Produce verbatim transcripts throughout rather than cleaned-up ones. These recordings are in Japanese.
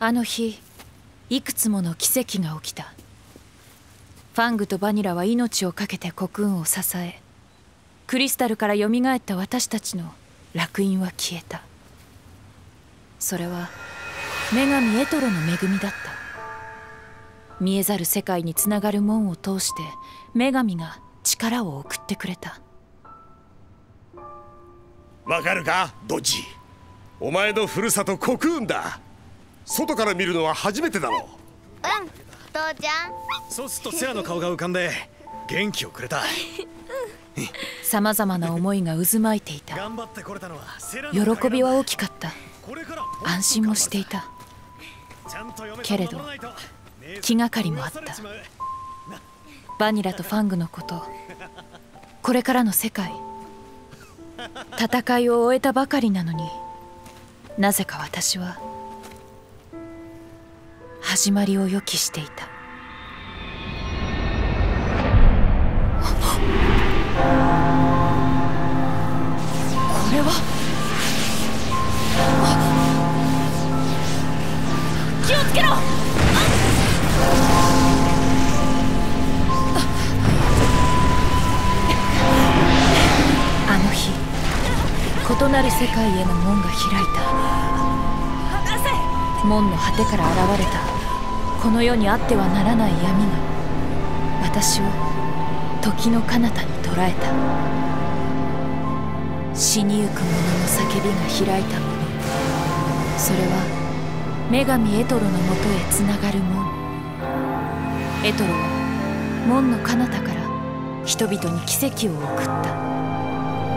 あの日、いくつもの奇跡が起きた。ファングとバニラは命を懸けてコクーンを支え、クリスタルからよみがえった私たちの烙印は消えた。それは女神エトロの恵みだった。見えざる世界につながる門を通して女神が力を送ってくれた。 わかるかドッジ、お前のふるさとコクーンだ。外から見るのは初めてだろう。 うん、父ちゃん。 そうするとセアの顔が浮かんで元気をくれた。 さまざまな思いが渦巻いていた。喜びは大きかった。安心もしていた。けれど気がかりもあった。バニラとファングのこと、これからの世界、戦いを終えたばかりなのに、なぜか私は始まりを予期していた。これは気をつけろ。あの日、異なる世界への門が開いた。門の果てから現れたこの世にあってはならない闇が私を時の彼方に捉えた。死にゆく者の叫びが開いたもの、それは女神エトロのもとへつながる門。エトロは門の彼方から人々に奇跡を送った。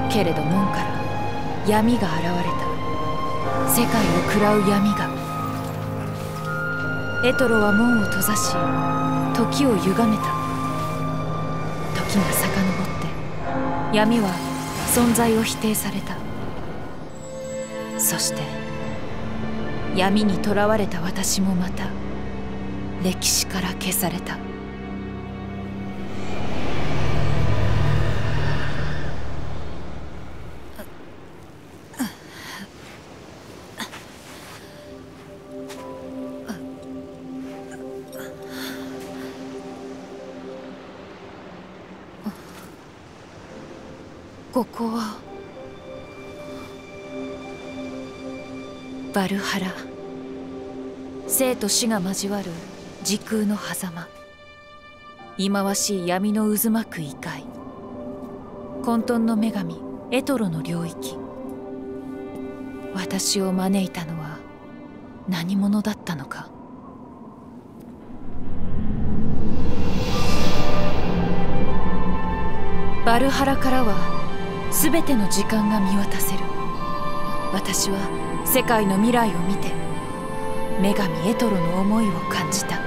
けれど門から闇が現れた。世界を喰らう闇が。エトロは門を閉ざし、時を歪めた。時が遡って闇は存在を否定された。そして闇にとらわれた私もまた歴史から消された。ここはバルハラ、生と死が交わる時空の狭間。忌まわしい闇の渦巻く異界、混沌の女神エトロの領域。私を招いたのは何者だったのか。バルハラからはすべての時間が見渡せる。私は世界の未来を見て女神エトロの思いを感じた。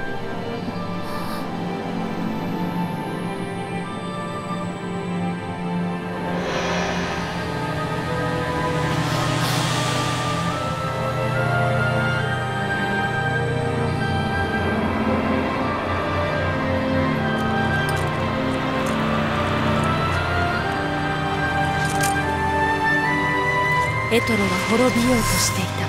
エトロは滅びようとしていた。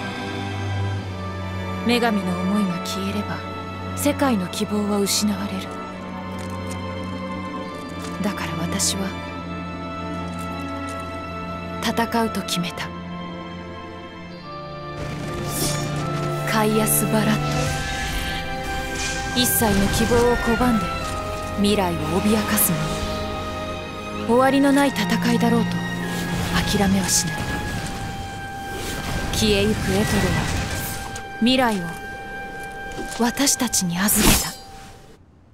女神の思いが消えれば世界の希望は失われる。だから私は戦うと決めた。カイアス・バラット、一切の希望を拒んで未来を脅かす者。終わりのない戦いだろうと諦めはしない。消えゆくエトロは未来を私たちに預けた。